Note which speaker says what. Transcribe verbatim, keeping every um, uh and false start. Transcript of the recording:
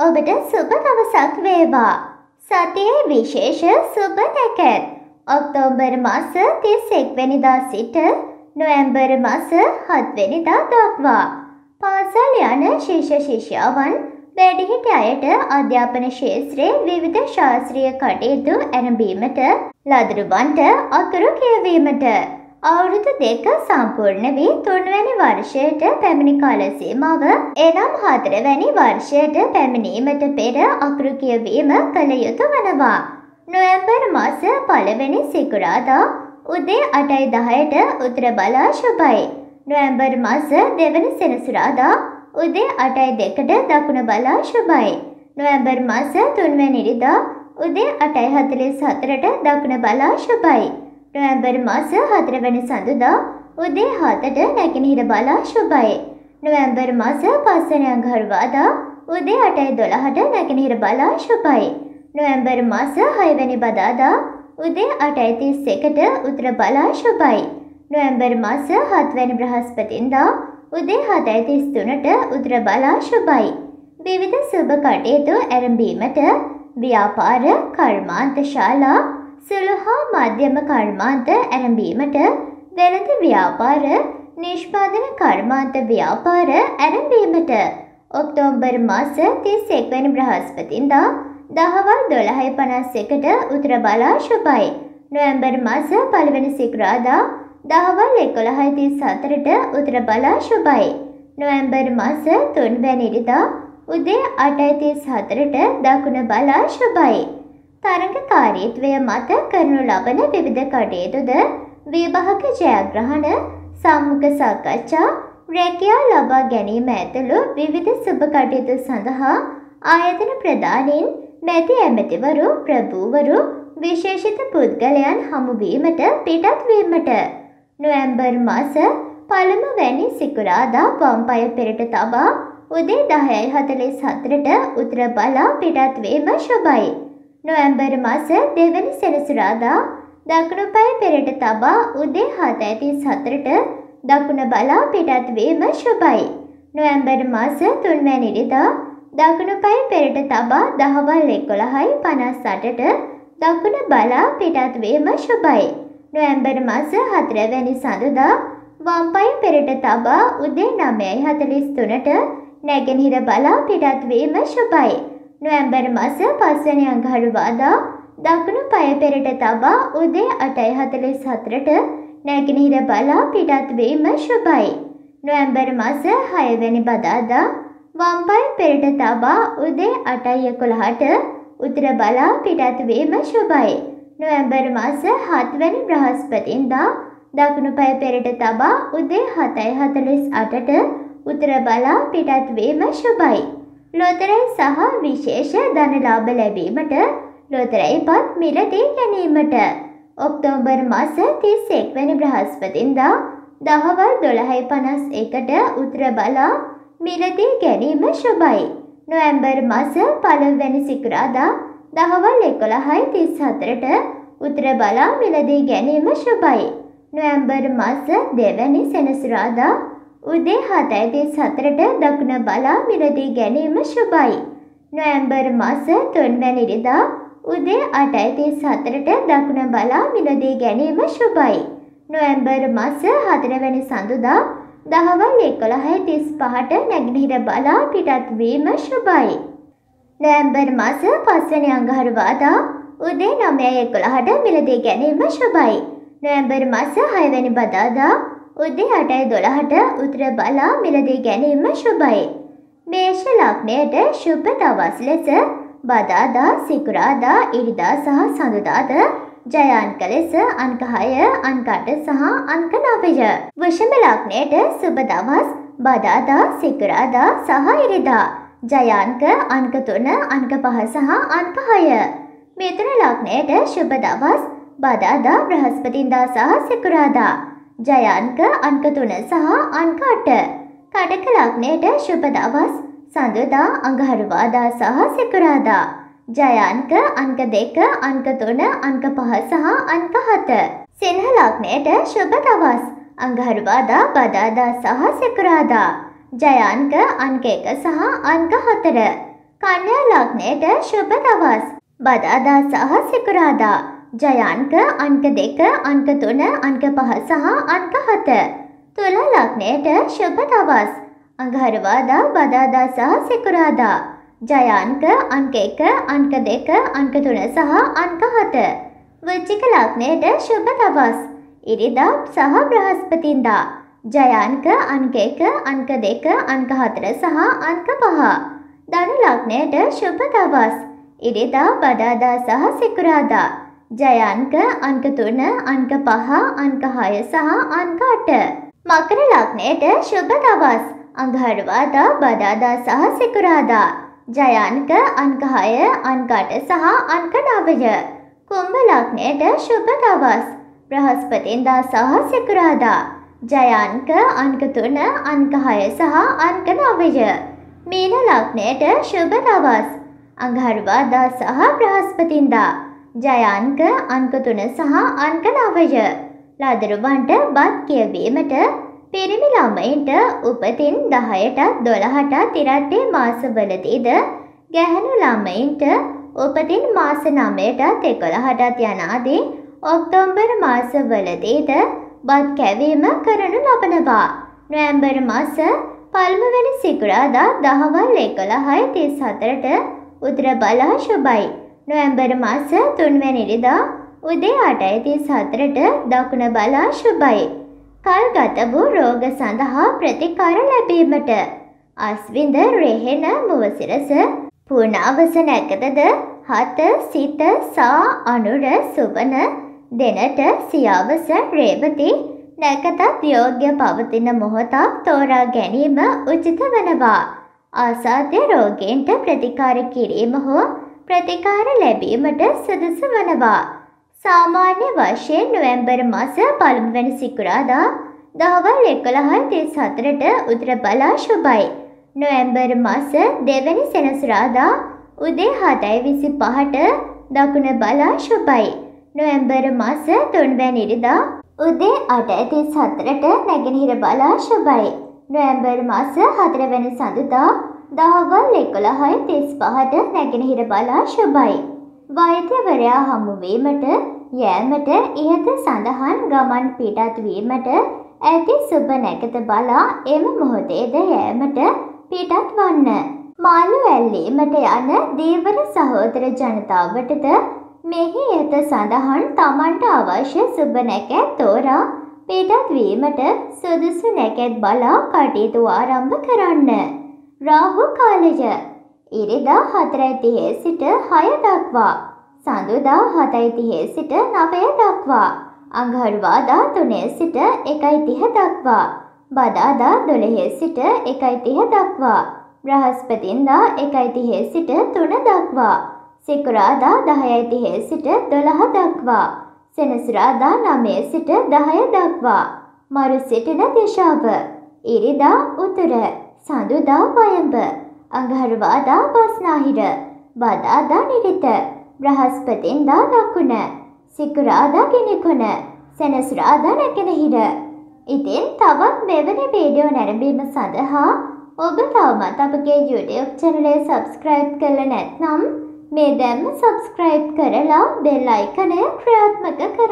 Speaker 1: ඔබට සුබ දවසක් වේවා. සතියේ විශේෂ සුබ නැකත්. ඔක්තෝබර් මාස තිස් එක් වෙනිදා සිට නොවැම්බර් මාස හත් වෙනිදා දක්වා පාසල් යන ශිෂ්‍ය ශිෂ්‍යාවන් වැඩිහිටි අයට අධ්‍යාපන ක්ෂේත්‍රයේ විවිධ ශාස්ත්‍රීය කටයුතු ඇරඹීමට ලදරුවන්ට අකුරු කියවීමට අවුරුදු දෙක සම්පූර්ණ වී තුන්වැනි වර්ෂයට පැමිණි කාල සීමාව එනම් හතරවැනි වර්ෂයට පැමිණීමට පෙර අකුරු කියවීම කළ යුතු වනවා. නොවැම්බර් මාස පළවෙනි සිකුරාදා උදේ අටයි දහයට උත්තර බලා ශුභයි. නොවැම්බර් මාස දෙවැනි සෙනසුරාදා උදේ අටයි දෙකට දකුණ බලා ශුභයි. නොවැම්බර් මාස තුන්වැනි ඉරිදා උදේ අටයි හතළිස් හතරට දකුණ බලා ශුභයි. නොවැම්බර් මාස හතරවැනි සඳුදා උදේ හතට නැගෙනහිර බලා ශුභයි. නොවැම්බර් මාස පස්වැනි අඟහරුවාදා උදේ අටයි දොළහට නැගෙනහිර බලා ශුභයි. නොවැම්බර් මාස හයවැනි බදාදා උදේ අටයි තිස් එකට උත්තර බලා ශුභයි. නොවැම්බර් මාස හත්වැනි බ්‍රහස්පතින්දා උදේ හතයි තිස් තුනට උත්තර බලා ශුභයි. විවිධ සුබ කටයුතු ඇරඹීමට ව්‍යාපාර කර්මාන්ත ශාලා සුළු හා මධ්‍යම කර්මාන්ත ඇරඹීමට වෙළඳ ව්‍යාපාර නිෂ්පාදන කර්මාන්ත ව්‍යාපාර ඇරඹීමට ඔක්තෝබර් මාස තිස් එක් වැනි බ්‍රහස්පතින්දා දහවල් දොළහයි පනස් එකට උත්තර බලා ශුභයි. නොවැම්බර් මාස පළවෙනි සිකුරාදා දහවල් එකොළහයි තිස් හතරට උත්තර බලා ශුභයි. නොවැම්බර් මාස තුන්වැනි ඉරිදා උදේ අටයි තිස් හතරට දකුණ බලා ශුභයි. තරඟකාරීත්වය මත කරනු ලබන විවිධ කටයුතුද විභාග ජයග්‍රහණ සම්මුඛ සාකච්ඡා රැකියා ලබා ගැනීම ඇතුළු විවිධ සුබ කටයුතු සඳහා ආයතන ප්‍රධානීන් මැති ඇමතිවරු ප්‍රභූවරු විශේෂිත පුද්ගලයන් හමුවීමට පිටත් වීමට නොවැම්බර් මාස පළමුවැනි සිකුරාදා වම් පාය පෙරට තබා උදේ දහයයි හතළිස් හතරට උත්තර බලා පිටත් වීම ශුභයි. නොවැම්බර් මාස දෙවැනි සෙනසුරාදා දකුණු පාය පෙරට තබා උදේ හතයි තිස් හතරට දකුණ බලා පිටත් වීම ශුභයි. නොවැම්බර් මාස තුන්වැනි ඉරිදා දකුණු පාය පෙරට තබා දහවල් එකොළහයි පනස් අටට දකුණ බලා පිටත් වීම ශුභයි. නොවැම්බර් මාස හතරවැනි සඳුදා වම් පාය පෙරට තබා උදේ නවයයි හතළිස් තුනට නැගෙනහිර බලා පිටත් වීම ශුභයි. නොවැම්බර් මාස පස්වැනි අඟහරුවාදා දකුණු පාය පෙරට තබා උදේ අටයි හතළිස් හතරට නැගෙනහිර බලා පිටත් වීම ශුභයි. නොවැම්බර් මාස හයවැනි බදාදා වම් පාය පෙරට තබා උදේ අටයි එකොළහට උත්තර බලා පිටත් වීම ශුභයි. නොවැම්බර් මාස හත්වැනි බ්‍රහස්පතින්දා දකුණු පාය පෙරට තබා උදේ හතයි හතළිස් අටට උත්තර බලා පිටත් වීම ශුභයි. ලොතරැයි සහ විශේෂ ධන ලාභ ලැබීමට ලොතරැයි පත් මිලදී ගැනීමට ඔක්තෝබර් මාස තිස් එක් වැනි බ්‍රහස්පතින්දා දහවල් දොළහයි පනස් එකට උත්තර බලා මිලදී ගැනීම ශුභයි. නොවැම්බර් මාස පළමුවැනි සිකුරාදා දහවල් එකොළහයි තිස් හතරට උත්තර බලා මිලදී ගැනීම ශුභයි. නොවැම්බර් මාස දෙවැනි සෙනසුරාදා උදේ හතයි තිස් හතරට දකුණ බලා මිලදී ගැනීම ශුභයි. නොවැම්බර් මාස තුන්වැනි ඉරිදා උදේ අටයි තිස් හතරට දකුණ බලා මිලදී ගැනීම ශුභයි. නොවැම්බර් මාස හතරවැනි සඳුදා දහවල් එකොළහයි තිස් පහට නැගෙනහිර බලා පිටත් වීම ශුභයි. නොවැම්බර් මාස පස්වැනි අඟහරුවාදා උදේ නවයයි එකොළහට මිලදී ගැනීම ශුභයි. නොවැම්බර් මාස හයවැනි බදාදා උදේ අටයි දොළහට උත්තර බලා මිලදී ගැනීම ශුභයි. මේෂ ලග්නයට ශුභ දවස් ලෙස බදාදා සිකුරාදා ඉරිදා සහ සඳුදාද ජය අංක ලෙස අංක හය අංක අට සහ අංක නවය. වෘෂභ ලග්නයට සුබ දවස් බදාදා සිකුරාදා සහ ඉරිදා ජය අංක අංක තුන අංක පහ සහ අංක හය. මිථුන ලග්නයට ශුභ දවස් බදාදා බ්‍රහස්පතින්දා සහ සිකුරාදා ජය අංක අංක තුන සහ අංක අට. කටක ලග්නයට ශුභ දවස් සඳුදා අඟහරුවාදා සහ සිකුරාදා ජය අංක අංක දෙක අංක තුන අංක පහ සහ අංක හත. සිංහ ලග්නයට ශුභ දවස් අඟහරුවාදා බදාදා සහ සිකුරාදා ජය අංක අංක එක සහ අංක හතර. කන්‍යා ලග්නයට ශුභ දවස්. බදාදා සහ සිකුරාදා. ජය අංක අංක දෙක, අංක තුන, අංක පහ සහ අංක හත. තුලා ලග්නයට ශුභ දවස්. අඟහරුවාදා, බදාදා සහ සිකුරාදා. ජය අංක අංක එක, අංක දෙක, අංක තුන සහ අංක හත. වෘශ්චික ලග්නයට ශුභ දවස්. ඉරිදා සහ බ්‍රහස්පතින්දා. ජය අංක අංක එක, අංක දෙක, අංක හතර සහ අංක පහ. ධනු ලග්නයට ශුභ දවස්. ඉරිදා, බදාදා සහ සිකුරාදා. ජය අංක අංක තුන, අංක පහ, අංක හය සහ අංක අට. මකර ලග්නයට ශුභ දවස්. අඟහරුවාදා, බදාදා සහ සිකුරාදා. ජය අංක අංක හය, අංක අට සහ අංක නවය. කුම්භ ලග්නයට ශුභ දවස්. බ්‍රහස්පතින්දා සහ සිකුරාදා. ජය අංක අංක තුන, අංක හය සහ අංක නවය. මීන ලග්නයට ශුභ දවස්. අඟහරුවාදා සහ බ්‍රහස්පතින්දා. ජය අංක අංක තුන සහ අංක නවය. ලදරුවන්ට බත් කියවීමට, පිරිමි ළමයින්ට උපතින් දහයටත් දොළහටත් ඉරට්ටේ මාසවලදීද, ගැහැණු ළමයින්ට උපතින් මාස නවයටත් එකොළහටත් යන ආදී ඔක්තෝබර් මාසවලදීද බත් කැවීම කරනු ලබනවා. නොවැම්බර් මාස පළමුවැනි සිකුරාදා දහවල් එකොළහයි තිස් හතරට උදර බලා ශුභයි. නොවැම්බර් මාස තුන්වැනි ඉරිදා උදේ අටයි තිස් හතරට දකුණ බලා ශුභයි. කල්ගත වූ රෝග සඳහා ප්‍රතිකාර ලැබීමට අස්විඳ රෙහෙන මුවසිරස පුණාවස නැකතද හත සිත සා අනුර සුවන දෙනට සියාවස රේවති නැකතත් යෝග්‍ය පවතින මොහොතක් තෝරා ගැනීම උචිත වනවා. ආසාද්‍ය රෝගීන්ට ප්‍රතිකාර කිරීම හෝ ප්‍රතිකාර ලැබීමට සුදුසු වනවා. සාමාන්‍ය වශයෙන් නොවැම්බර් මාස පළමුවැනි සිකුරාදා දහවල් එකොළහයි තිස් හතරට උදර බලා ශුභයි. නොවැම්බර් මාස දෙවැනි සෙනසුරාදා උදේ හතයි විසි පහට දකුණ බලා ශුභයි. නොවැම්බර් මාස තුන්වැනි ඉරිදා උදේ අටයි තිස් හතරට නැගෙනහිර බලා ශුභයි. නොවැම්බර් මාස හතරවැනි සඳුදා දහවල් එකොළහයි තිස් පහට නැගෙනහිර බලා ශුභයි. වෛද්‍යවරයා හමුවීමට යෑමට ඉහත සඳහන් ගමන් පිටත් වීමට ඇති සුබ නැකත බලා එම මොහොතේද යෑමට පිටත් වන්න. මාළු ඇල්ලීමට යන දීවර සහෝදර ජනතාවටද මෙහි ඉහත සඳහන් තමන්ට අවශ්‍ය සුබ නැකැත් තෝරා පිටත් වීමට සුදුසු නැකැත් බලා කටයුතු ආරම්භ කරන්න. රාහු කාලය ඉරිදා හතරයි තිහේ සිට හය දක්වා. සඳුදා හතයි තිහේ සිට නවය දක්වා. අඟහරුවාදා තුනේ සිට එකයි තිහ දක්වා. බදාදා දොළහේ සිට එකයි තිහ දක්වා. බ්‍රහස්පතින්දා එකයි තිහේ සිට තුන දක්වා. සිකුරාදා දහයයි තිහේ සිට දොළහ දක්වා. සෙනසුරාදා නවය සිට දහය දක්වා. මරු සිටින දිශාව ඉරිදා උතුර, සඳුදා වයඹ, අඟහරුවාදා බස්නාහිර, බදාදා නිරිත, බ්‍රහස්පතින්දා දකුණ, සිකුරාදා ගිනිකොන, සෙනසුරාදා නැගෙනහිර. ඉතින් තවත් මෙවැනි වීඩියෝ නැරඹීම සඳහා ඔබ තවමත් අපගේ YouTube channel එක subscribe කරලා නැත්නම් මේ දැන්ම subscribe කරලා bell icon එක ක්‍රියාත්මක කර